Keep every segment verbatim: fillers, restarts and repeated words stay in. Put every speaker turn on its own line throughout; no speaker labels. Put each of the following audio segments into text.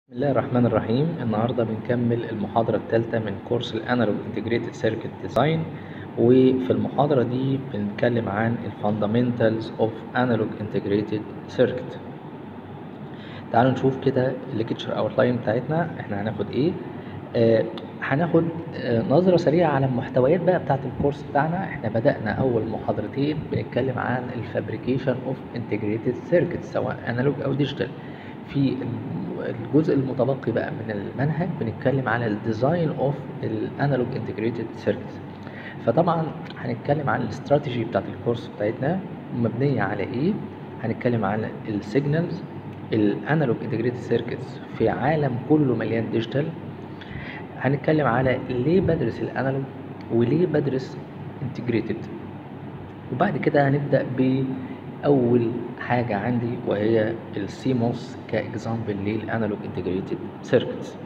بسم الله الرحمن الرحيم. النهارده بنكمل المحاضرة الثالثة من كورس الانالوج انتجريتد سيركت ديزاين، وفي المحاضرة دي بنتكلم عن الفاندامنتالز اوف انالوج انتجريتد سيركت. تعالوا نشوف كده الليكتشر اوتلاين بتاعتنا. احنا هناخد ايه؟ آه هناخد آه نظرة سريعة على المحتويات بقى بتاعت الكورس بتاعنا. احنا بدأنا اول محاضرتين بنتكلم عن الفابريكيشن اوف انتجريتد سيركت سواء انالوج او ديجيتال. في الجزء المتبقي بقى من المنهج بنتكلم على الديزاين اوف الانالوج انتجريتد سيركت. فطبعا هنتكلم عن الاستراتيجي بتاعت الكورس بتاعتنا مبنيه على ايه. هنتكلم على السيجنالز. الانالوج انتجريتد سيركتس في عالم كله مليان ديجيتال. هنتكلم على ليه بدرس الانالوج وليه بدرس انتجريتد، وبعد كده هنبدا ب اول حاجه عندي وهي السيموس كاكزامبل للانالوج انتجريتد سيركتس.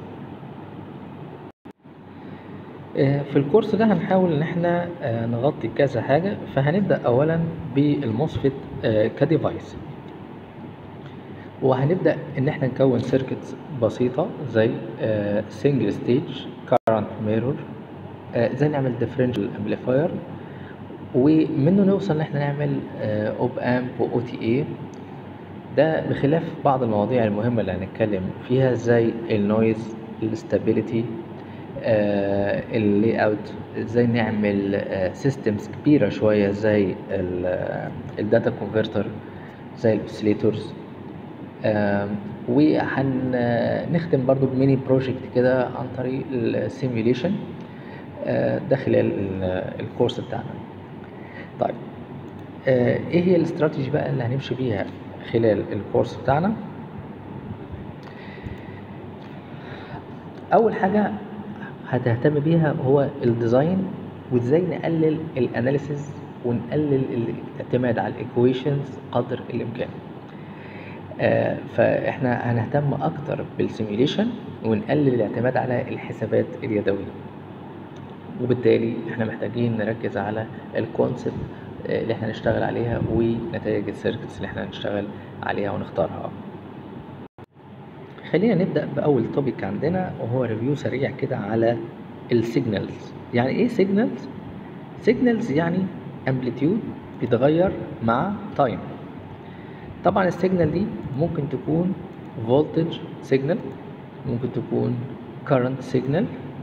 في الكورس ده هنحاول ان احنا نغطي كذا حاجه. فهنبدا اولا بالموسفيت كديفايس، وهنبدا ان احنا نكون سيركتس بسيطه زي سنجل ستيج كارنت ميرور، ازاي نعمل ديفرنشال امبليفاير، ومنه نوصل ان احنا نعمل اوب امب واو تي اي. ده بخلاف بعض المواضيع المهمه اللي هنتكلم فيها زي النويز، الاستابيليتي، اللي اوت، ازاي نعمل سيستمز كبيره شويه زي الداتا كونفرتر، زي الاوسيليتورز. وهنختم برضو بميني بروجكت كده عن طريق السيميوليشن ده خلال الكورس بتاعنا. طيب ايه هي الاستراتيجي بقى اللي هنمشي بيها خلال الكورس بتاعنا؟ اول حاجه هتهتم بيها هو الديزاين، وازاي نقلل الاناليسيز ونقلل الاعتماد على الايكويشنز قدر الامكان. آه فاحنا هنهتم اكتر بالسيميوليشن ونقلل الاعتماد على الحسابات اليدويه، وبالتالي احنا محتاجين نركز على الكونسبت اللي احنا نشتغل عليها ونتائج السيركتس اللي احنا نشتغل عليها ونختارها. خلينا نبدأ بأول توبيك عندنا وهو ريفيو سريع كده على السيجنالز. يعني ايه سيجنالز؟ سيجنالز يعني امبليتيود بيتغير مع تايم. طبعا السيجنال دي ممكن تكون فولتج سيجنال، ممكن تكون كارنت سيجنال.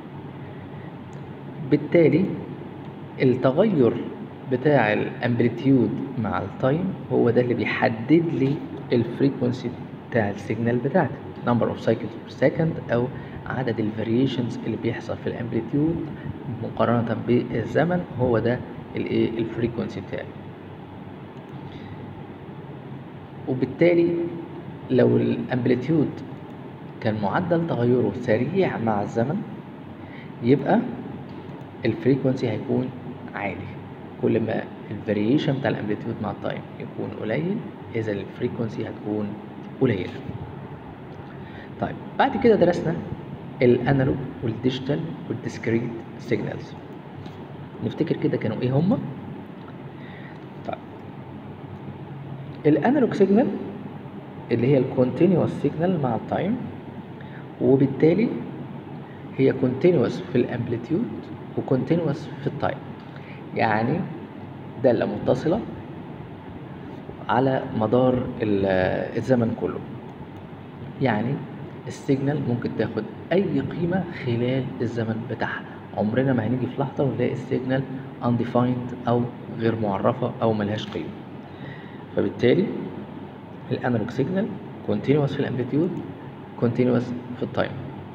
بالتالي التغير بتاع الامبليتيود مع التايم هو ده اللي بيحدد لي الفريكونسي بتاع السيجنال بتاعتي، number of cycles per second او عدد الفاريشنز اللي بيحصل في الامبليتيود مقارنة بالزمن. هو ده الايه الفريكونسي بتاعي. وبالتالي لو الامبليتيود كان معدل تغيره سريع مع الزمن يبقى الفريكونسي هيكون عالي. كل ما الفاريشن بتاع الامبليتيود مع التايم يكون قليل اذا الفريكونسي هتكون قليله. طيب بعد كده درسنا الانالوج والديجيتال والديسكريت سيجنالز. نفتكر كده كانوا ايه هما؟ طيب الانالوج سيجنال اللي هي الكونتينوس سيجنال مع التايم، وبالتالي هي كونتينوس في الامبليتيود وكونتينوس في التايم، يعني دالة متصلة على مدار الزمن كله. يعني السيجنال ممكن تاخد اي قيمة خلال الزمن بتاعها، عمرنا ما هنيجي في لحظة ونلاقي السيجنال undefined او غير معرفة او ملهاش قيمة. فبالتالي الانالوج سيجنال continuous في الامبليتيود continuous في التايم،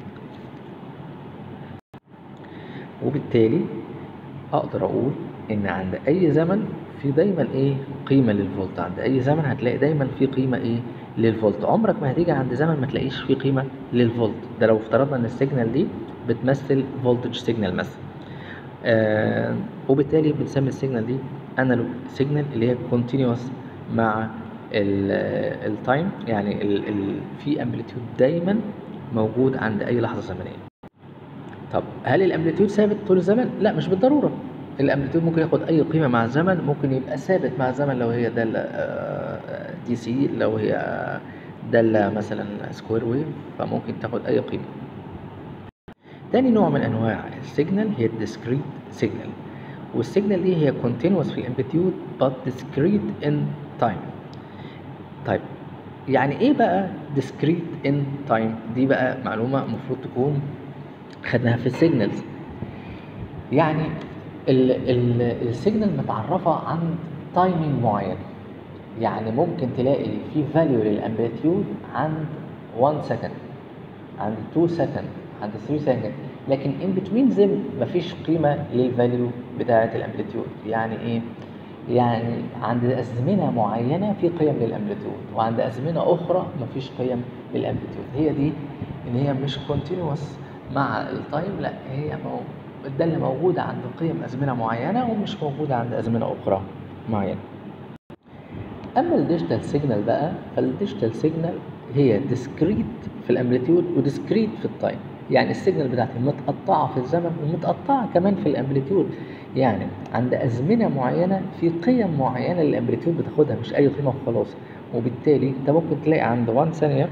وبالتالي اقدر اقول ان عند اي زمن في دايما ايه قيمه للفولت. عند اي زمن هتلاقي دايما في قيمه ايه للفولت. عمرك ما هتيجي عند زمن ما تلاقيش في قيمه للفولت. ده لو افترضنا ان السيجنال دي بتمثل فولتج سيجنال مثلا. آه وبالتالي بنسمي السيجنال دي انالوج سيجنال اللي هي كونتينوس مع التايم، يعني ال ال في امبليتيود دايما موجود عند اي لحظه زمنيه. طب هل الامبليتيود ثابت طول الزمن؟ لا، مش بالضروره. الامبليتيود ممكن ياخد اي قيمه مع الزمن، ممكن يبقى ثابت مع الزمن لو هي ده دي سي، لو هي دالة مثلا سكوير ويف، فممكن تاخد اي قيمة. تاني نوع من انواع السيجنال هي الديسكريت سيجنال، والسيجنال دي هي continuous في الامبليتيود but discrete in time. طيب يعني ايه بقى discrete in time؟ دي بقى معلومة المفروض تكون خدناها في السيجنالز. يعني السيجنال متعرفة عند تايمينج معين، يعني ممكن تلاقي في فاليو للامبليتيود عند واحد سكند، عند اتنين سكند، عند تلاتة سكند، لكن in between them مفيش قيمة للفاليو بتاعة الامبليتيود. يعني ايه؟ يعني عند أزمنة معينة في قيم للامبليتيود، وعند أزمنة أخرى مفيش قيم للامبليتيود. هي دي إن هي مش continuous مع التايم، لا هي الدالة موجودة عند قيم أزمنة معينة ومش موجودة عند أزمنة أخرى معينة. أما الديجيتال سيجنال بقى، فالديجيتال سيجنال هي ديسكريت في الامبليتيود وديسكريت في التايم. يعني السيجنال بتاعتي متقطعة في الزمن ومتقطعة كمان في الامبليتيود، يعني عند أزمنة معينة في قيم معينة للامبليتيود بتاخدها، مش أي قيمة وخلاص. وبالتالي أنت ممكن تلاقي عند واحد ثانية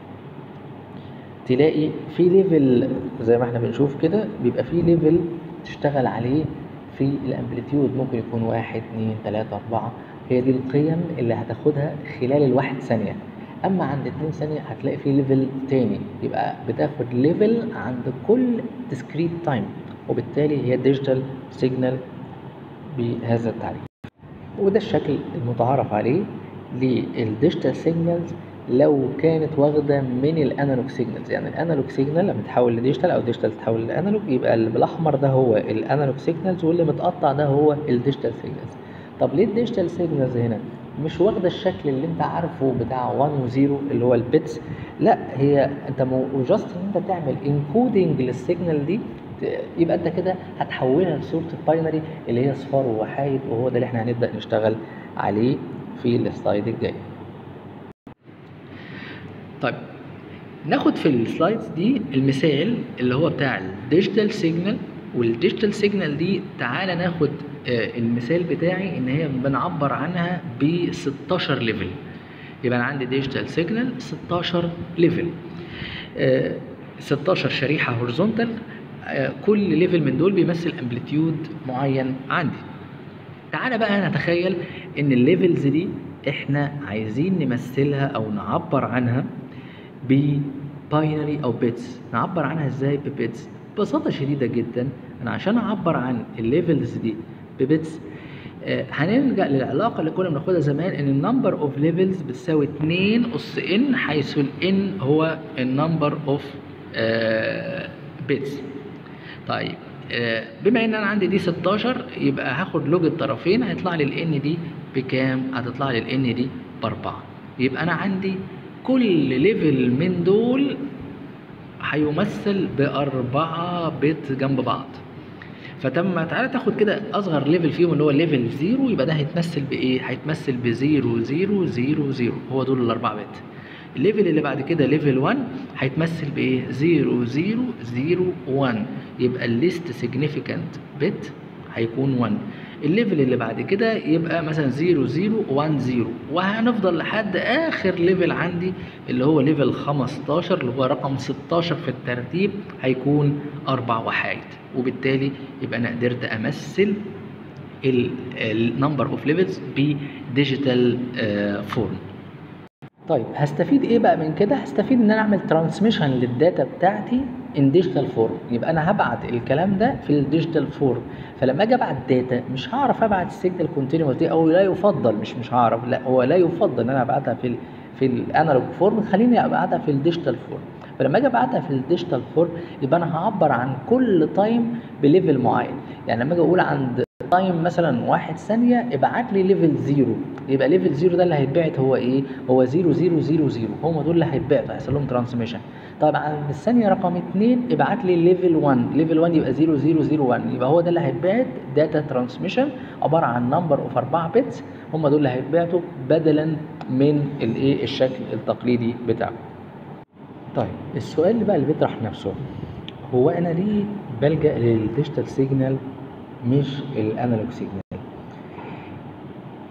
تلاقي في ليفل زي ما احنا بنشوف كده، بيبقى في ليفل تشتغل عليه في الامبليتيود، ممكن يكون واحد اتنين تلاتة اربعة، هي دي القيم اللي هتاخدها خلال الواحد ثانية. اما عند اتنين ثانية هتلاقي في ليفل تاني، يبقى بتاخد ليفل عند كل ديسكريت تايم، وبالتالي هي ديجيتال سيجنال بهذا التعريف. وده الشكل المتعارف عليه للديجيتال سيجنالز لو كانت واخده من الانالوج سيجنالز. يعني الانالوج سيجنال لما تتحول لديجيتال او ديجيتال تتحول لانالوج، يبقى اللي بالاحمر ده هو الانالوج سيجنالز واللي متقطع ده هو الديجيتال سيجنالز. طب ليه الديجيتال سيجنالز هنا مش واخده الشكل اللي انت عارفه بتاع واحد وزيرو اللي هو البيتس؟ لا، هي انت جاست ان انت تعمل انكودنج للسيجنال دي، يبقى انت كده هتحولها لصوره الباينري اللي هي صفار ووحايد، وهو ده اللي احنا هنبدا نشتغل عليه في السلايد الجاي. طيب ناخد في السلايدز دي المثال اللي هو بتاع الديجيتال سيجنال، والديجيتال سيجنال دي تعالى ناخد المثال بتاعي ان هي بنعبر عنها ب ستاشر ليفل. يبقى انا عندي ديجيتال سيجنال ستاشر ليفل، ستاشر شريحه هوريزونتال، كل ليفل من دول بيمثل امبليتيود معين عندي. تعالى بقى نتخيل ان الليفلز دي احنا عايزين نمثلها او نعبر عنها بباينري او بيتس. نعبر عنها ازاي ببيتس؟ ببساطه شديده جدا، انا عشان اعبر عن الليفلز دي ببيتس آه هنلجأ للعلاقه اللي كنا بناخدها زمان، ان النمبر اوف ليفلز بتساوي اتنين اس ان، حيث الان هو النمبر اوف بيتس. طيب آه بما ان انا عندي دي ستاشر، يبقى هاخد لوج الطرفين، هيطلع لي الان دي بكام؟ هتطلع لي الان دي باربعة. يبقى انا عندي كل ليفل من دول هيمثل بأربعة بت جنب بعض. فتم تعالى تاخد كده أصغر ليفل فيهم اللي هو ليفل زيرو، يبقى ده هيتمثل بإيه؟ هيتمثل بزيرو زيرو زيرو زيرو، هو دول الأربعة بت. الليفل اللي بعد كده ليفل واحد هيتمثل بإيه؟ زيرو زيرو زيرو واحد، يبقى الليست سيجنيفيكانت بت هيكون واحد. الليفل اللي بعد كده يبقى مثلا زيرو زيرو واحد زيرو، وهنفضل لحد اخر ليفل عندي اللي هو ليفل خمستاشر اللي هو رقم ستاشر في الترتيب، هيكون اربع وحايد. وبالتالي يبقى انا قدرت امثل النمبر اوف ليفلز بديجيتال فورم. طيب هستفيد ايه بقى من كده؟ هستفيد ان انا اعمل ترانسميشن للداتا بتاعتي ان ديجيتال فورم. يبقى انا هبعت الكلام ده في الديجيتال فورم، فلما اجي ابعت داتا مش هعرف ابعت السيجنال كونتينوس دي، او لا يفضل، مش مش هعرف، لا هو لا يفضل ان انا ابعتها في ال في الانالوج فورم، خليني ابعتها في الديجيتال فورم. فلما اجي ابعتها في الديجيتال فورم يبقى انا هعبر عن كل تايم بليفل معين. يعني لما اجي اقول عند تايم مثلا واحد ثانية ابعت لي ليفل زيرو، يبقى ليفل زيرو ده اللي هيتبعت هو ايه؟ هو زيرو زيرو زيرو زيرو، هم دول اللي هيتبعتوا، هيحصل لهم ترانسميشن. طيب عند الثانية رقم اتنين ابعت لي ليفل واحد، ليفل واحد يبقى زيرو زيرو زيرو واحد، يبقى هو ده اللي هيتبعت داتا ترانسميشن عبارة عن نمبر اوف اربعة بيتس، هم دول اللي هيتبعتوا بدلا من الايه؟ الشكل التقليدي بتاعه. طيب السؤال اللي بقى اللي بيطرح نفسه، هو انا ليه بلجأ للديجيتال سيجنال مش الانالوج سيجنال؟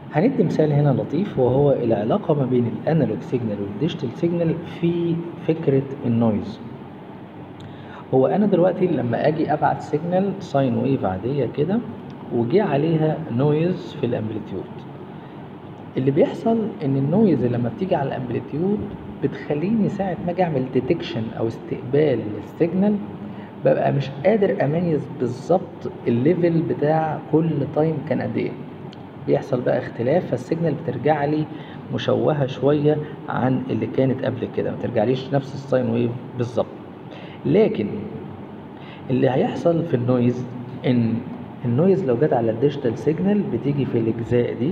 هندي مثال هنا لطيف، وهو العلاقة ما بين الانالوج سيجنال والديجيتال سيجنال في فكرة النويز. هو انا دلوقتي لما اجي ابعت سيجنال ساين ويف عادية كده وجي عليها نويز في الامبليتيود، اللي بيحصل ان النويز لما بتيجي على الامبليتيود بتخليني ساعة ما اجي اعمل ديتكشن او استقبال للسيجنال ببقى مش قادر اميز بالظبط الليفل بتاع كل تايم كان قد ايه. بيحصل بقى اختلاف، فالسيجنال بترجع لي مشوهة شوية عن اللي كانت قبل كده، ما ترجعليش نفس الساين ويف بالظبط. لكن اللي هيحصل في النويز ان النويز لو جت على الديجيتال سيجنال بتيجي في الاجزاء دي،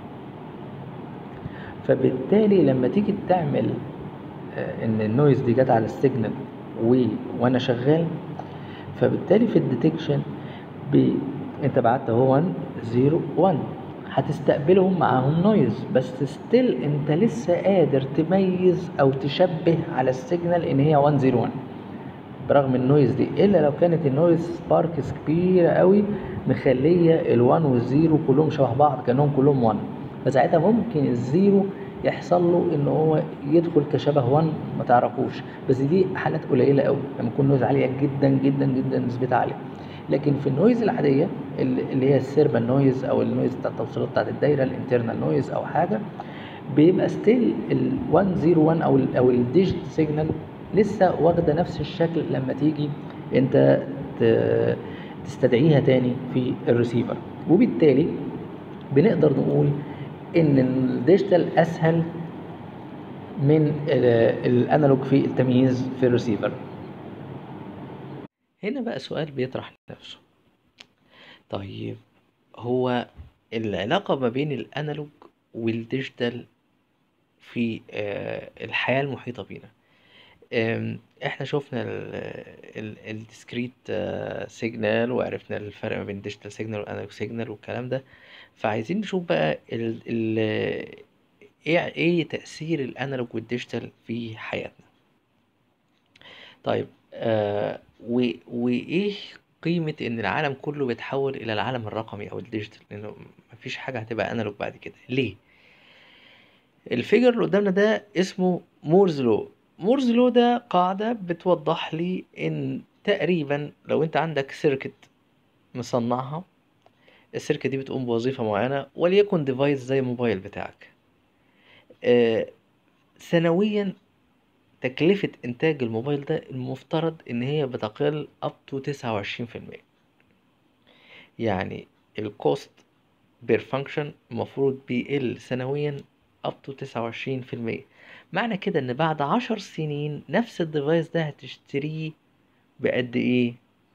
فبالتالي لما تيجي تعمل آه، ان النويز دي جت على السيجنال و... وانا شغال، فبالتالي في الديتكشن ب... انت بعت اهو واحد صفر واحد، هتستقبلهم معاهم نويز، بس ستيل انت لسه قادر تميز او تشبه على السيجنال ان هي واحد صفر واحد برغم النويز دي، الا لو كانت النويز سباركس كبيره قوي مخليه ال1 والزيرو كلهم شبه بعض كانهم كلهم واحد، فساعتها ممكن الزيرو يحصل له ان هو يدخل كشبه واحد ما تعرفوش، بس دي حالات قليله قوي لما يكون نويز عاليه جدا جدا جدا نسبتها عاليه. لكن في النويز العاديه اللي هي السيربال نويز او النويز بتاعت التوصيلات بتاعت الدايره الانترنال نويز او حاجه، بيبقى ستيل ال واحد صفر واحد او ال او الديجيت سيجنال لسه واخده نفس الشكل لما تيجي انت تستدعيها تاني في الريسيفر. وبالتالي بنقدر نقول ان الديجيتال اسهل من الانالوج في التمييز في الريسيفر. هنا بقى سؤال بيطرح نفسه، طيب هو العلاقة ما بين الانالوج والديجيتال في الحياة المحيطة بينا، احنا شفنا الديسكريت سيجنال وعرفنا الفرق ما بين الديجيتال سيجنال والانالوج سيجنال والكلام ده، فعايزين نشوف بقى ال ال ايه ايه تأثير الانالوج والديجيتال في حياتنا. طيب آه وايه قيمة ان العالم كله بيتحول الى العالم الرقمي او الديجيتال، لانه مفيش حاجة هتبقى انالوج بعد كده. ليه؟ الفيجر اللي قدامنا ده اسمه مورز لو. مورز لو ده قاعدة بتوضح لي ان تقريبا لو انت عندك سيركت مصنعها، السيركت دي بتقوم بوظيفة معينة، وليكن ديفايس زي موبايل بتاعك، آه سنويا تكلفة انتاج الموبايل ده المفترض ان هي بتقل up to تسعة وعشرين في المية. يعني الكوست بير فانكشن المفروض بيقل سنويا up to تسعة وعشرين في المية. معنى كده ان بعد عشر سنين نفس الديفايس ده هتشتريه بقد ايه؟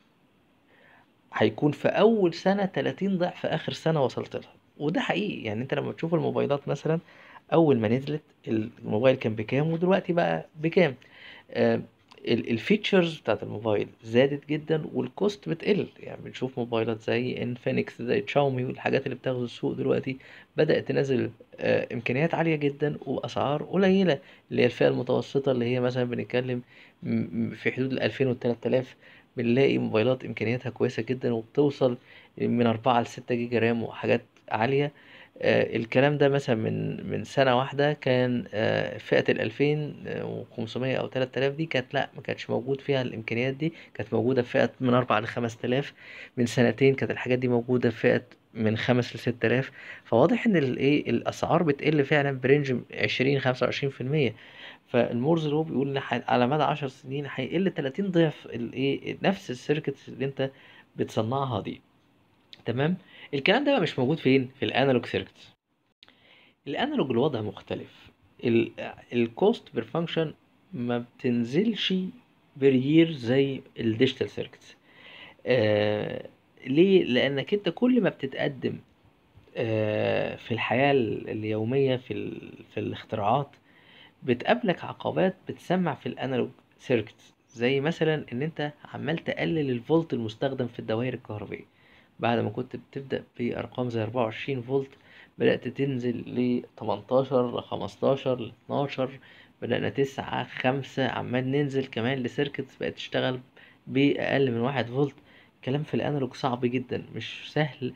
هيكون في اول سنة تلاتين ضعف اخر سنة وصلت لها. وده حقيقي، يعني انت لما تشوف الموبايلات مثلا اول ما نزلت الموبايل كان بكام ودلوقتي بقى بكام، آه الفيتشرز بتاعت الموبايل زادت جدا والكوست بتقل. يعني بنشوف موبايلات زي انفينكس زي تشاومي والحاجات اللي بتاخد السوق دلوقتي بدأت تنزل آه امكانيات عالية جدا واسعار قليلة، اللي هي الفئة المتوسطة اللي هي مثلا بنتكلم في حدود الألفين والتلات آلاف. بنلاقي موبايلات امكانياتها كويسة جدا وبتوصل من أربعة لستة جيجا رام وحاجات عالية. آه الكلام ده مثلا من من سنة واحدة كان آه فئة الألفين وخمسمية أو تلات آلاف دي كانت لأ ما كانتش موجود فيها الإمكانيات دي، كانت موجودة في فئة من أربعة لخمس تلاف. من سنتين كانت الحاجات دي موجودة في فئة من خمس لست آلاف. فواضح إن الإيه الأسعار بتقل فعلا برينج عشرين خمسة وعشرين في المية. فالمورز اللي هو بيقول إن على مدى عشر سنين هيقل تلاتين ضعف الإيه نفس السيركت اللي أنت بتصنعها دي. تمام. الكلام ده بقى مش موجود فين؟ في الانالوج سيركتس. الانالوج الوضع مختلف، الكوست بير فانكشن ما بتنزلش بير يير زي الديجيتال سيركتس. آه ليه؟ لانك انت كل ما بتتقدم آه في الحياة اليومية في ال... في الاختراعات بتقابلك عقبات بتسمع في الانالوج سيركتس، زي مثلا ان انت عمال تقلل الفولت المستخدم في الدوائر الكهربائية. بعد ما كنت بتبدأ بأرقام زي أربعة وعشرين فولت بدأت تنزل ل تمنتاشر ل خمستاشر ل اتناشر، بدأنا تسعة خمسة، عمال ننزل كمان لسيركتس بقت تشتغل بأقل من واحد فولت. كلام في الأنالوج صعب جدا، مش سهل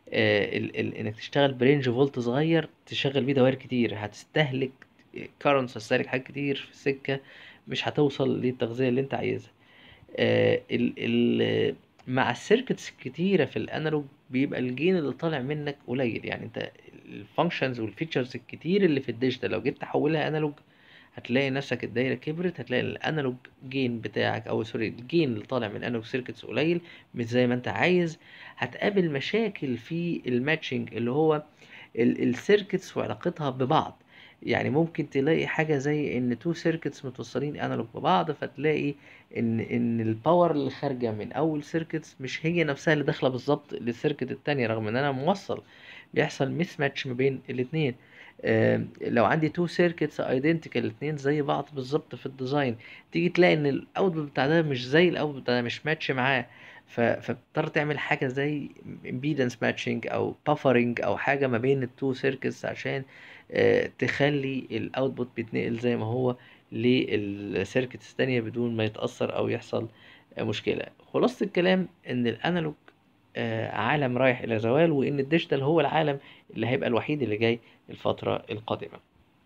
آه ال ال انك تشتغل برينج فولت صغير تشغل بيه دوائر كتير، هتستهلك كارنتس، هتستهلك حاجات كتير في السكه، مش هتوصل للتغذيه اللي انت عايزها. آه ال ال مع السيركتس الكتيره في الانالوج بيبقى الجين اللي طالع منك قليل. يعني انت الفانكشنز والفيتشرز الكتير اللي في الديجيتال لو جيت تحولها انالوج هتلاقي نفسك الدايره كبرت، هتلاقي الانالوج جين بتاعك او سوري الجين اللي طالع من انالوج سيركتس قليل، مش زي ما انت عايز. هتقابل مشاكل في الماتشنج اللي هو السيركتس وعلاقتها ببعض. يعني ممكن تلاقي حاجه زي ان تو سيركتس متوصلين انالوج ببعض، فتلاقي ان ان الباور اللي خارجه من اول سيركتس مش هي نفسها اللي داخله بالظبط للسيركت التانية رغم ان انا موصل. بيحصل ميس ماتش ما بين الاتنين. آه، لو عندي تو سيركتس ايدنتيكال الاتنين زي بعض بالظبط في الديزاين، تيجي تلاقي ان الاوتبوت بتاع ده مش زي الاوتبوت بتاع ده، مش ماتش معاه. ف- فبتضطر تعمل حاجه زي امبيدنس ماتشنج او بافرنج او حاجه ما بين التو سيركتس عشان آه، تخلي الاوتبوت بيتنقل زي ما هو للسيركتس التانية بدون ما يتأثر او يحصل آه، مشكلة. خلاصة الكلام ان الانالوج آه، عالم رايح الى زوال، وان الديجيتال هو العالم اللي هيبقى الوحيد اللي جاي الفترة القادمة.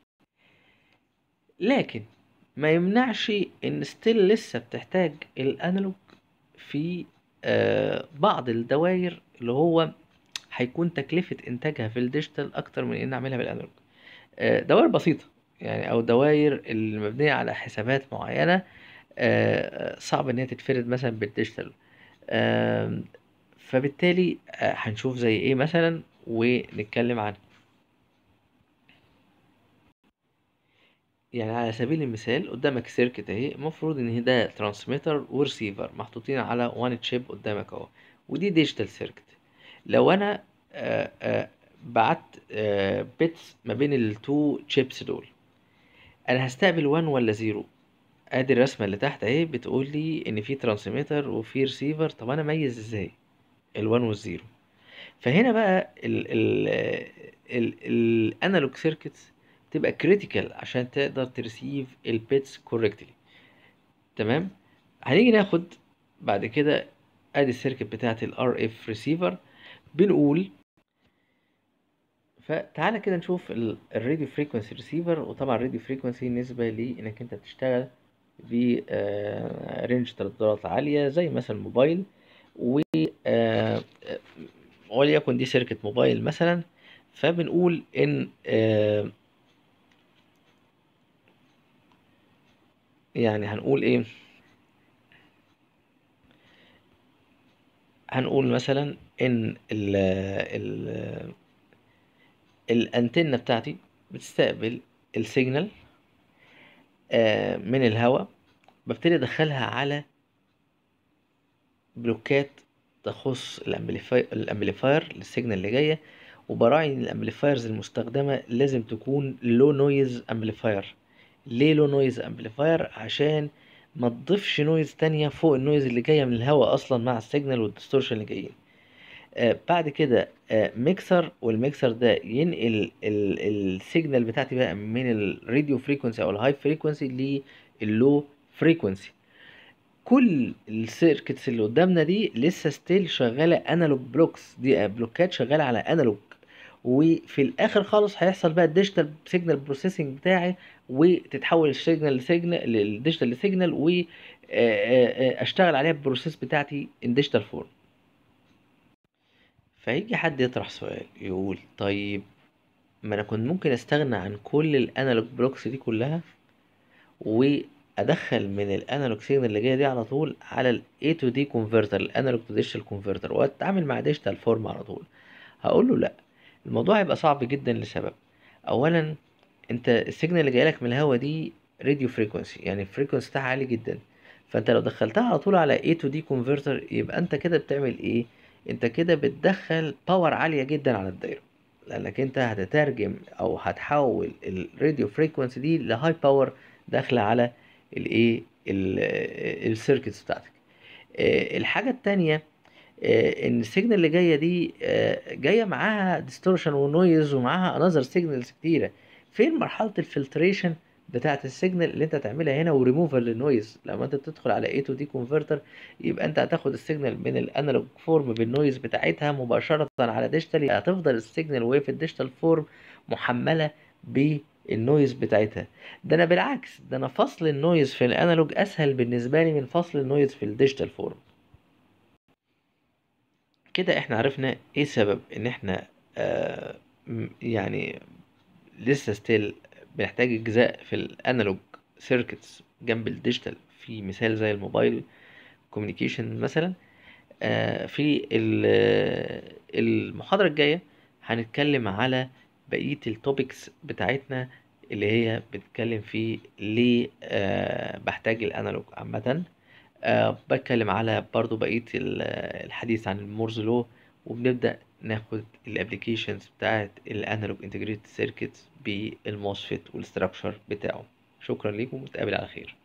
لكن ما يمنعش ان ستيل لسه بتحتاج الانالوج في آه، بعض الدوائر اللي هو هيكون تكلفة انتاجها في الديجيتال اكتر من ان اعملها بالانالوج. آه، دوائر بسيطة يعني، او دوائر اللي مبنية على حسابات معينة آه، صعب ان هي تتفرد مثلا بالديجيتال. آم، فبالتالي آه، هنشوف زي ايه مثلا ونتكلم عنها. يعني على سبيل المثال قدامك سيركت اهي، المفروض ان ده ترانسميتر ورسيفر محطوطين على وان تشيب قدامك اهو، ودي ديجيتال سيركت. لو انا آه، آه، بعت بيتس ما بين التو تشيبس دول، انا هستقبل واحد ولا زيرو؟ ادي الرسمه اللي تحت اهي بتقول لي ان في ترانسميتر وفي رسيفر. طب انا اميز ازاي ال1 والزيرو؟ فهنا بقى ال ال ال الانالوج سيركتس تبقى كريتيكال عشان تقدر ترسيف البيتس كوركتلي. تمام. هنيجي ناخد بعد كده ادي السيركت بتاعت الار اف ريسيفر. بنقول فتعالى كده نشوف الراديو فريكونسي ريسيفر. وطبعا الراديو فريكونسي نسبة لانك انت بتشتغل ب رينج ترددات عالية زي مثلا موبايل، و آه، وليكن دي شركة موبايل مثلا. فبنقول ان آه، يعني هنقول ايه، هنقول مثلا ان ال ال الانتنة بتاعتي بتستقبل السيجنال آه، من الهواء، ببتدي ادخلها على بلوكات تخص الامبليفاير الامبليفاير للسيجنال اللي جايه. وبراعي ان الامبليفايرز المستخدمه لازم تكون لو نويز امبليفاير. ليه لو نويز امبليفاير؟ عشان ما تضيفش نويز تانية فوق النويز اللي جايه من الهواء اصلا مع السيجنال والديستورشن اللي جايين. آه بعد كده آه ميكسر، والميكسر ده ينقل السيجنال بتاعتي بقى من الراديو فريكونسي او الهاي فريكونسي لللو فريكونسي. كل السيركتس اللي قدامنا دي لسه ستيل شغاله انالوج بلوكس، دي بلوكات شغاله على انالوج. وفي الاخر خالص هيحصل بقى الديجيتال سيجنال بروسيسنج بتاعي، وتتحول السيجنال لسيجنال الديجيتال لسيجنال، واشتغل عليها البروسيس بتاعتي ان ديجيتال فورم. فيجي حد يطرح سؤال يقول طيب ما انا كنت ممكن استغنى عن كل الانالوج بلوكس دي كلها، وادخل من الانالوج سيجنال اللي جايه دي على طول على ال A to D converter، الانالوج تو ديجيتال كونفرتر، واتعامل مع ديجيتال فورم على طول. هقول له لا، الموضوع هيبقى صعب جدا لسبب. اولا انت السيجنال اللي جايلك من الهوا دي راديو فريكونسي، يعني الفريكونسي بتاعها عالي جدا. فانت لو دخلتها على طول على A to D converter يبقى انت كده بتعمل ايه؟ انت كده بتدخل باور عاليه جدا على الدايره، لانك انت هتترجم او هتحول الراديو فريكونسي دي لهاي باور داخله على الايه السيركتس بتاعتك. آه، الحاجه التانية آه، ان السيجنال اللي جايه دي آه، جايه معاها ديستورشن ونويز ومعاها انذر سيجنالز كتيره. فين مرحله الفلتريشن بتاعه السيجنال اللي انت تعملها هنا وريموفال للنويز. لما انت تدخل على اي تو دي كونفرتر يبقى انت هتاخد السيجنال من الانالوج فورم بالنويز بتاعتها مباشره على ديجيتال، هتفضل السيجنال وهي في الديجيتال فورم محمله بالنويز بتاعتها. ده انا بالعكس، ده انا فصل النويز في الانالوج اسهل بالنسبه لي من فصل النويز في الديجيتال فورم. كده احنا عرفنا ايه سبب ان احنا آه م- يعني لسه ستيل بنحتاج اجزاء في الانالوج سيركتس جنب الديجيتال، في مثال زي الموبايل كوميونيكيشن مثلا. آه في ال- المحاضرة الجاية هنتكلم على بقية التوبكس بتاعتنا اللي هي بتتكلم في ليه آه بحتاج الانالوج عامة. آه بتكلم على برضو بقية ال- الحديث عن المورز لو، وبنبدأ ناخد الابليكيشنز بتاعت الانالوج انتجريتد سيركتس بالموسفيت والستراكشر بتاعه. شكرا لكم ونتقابل على خير.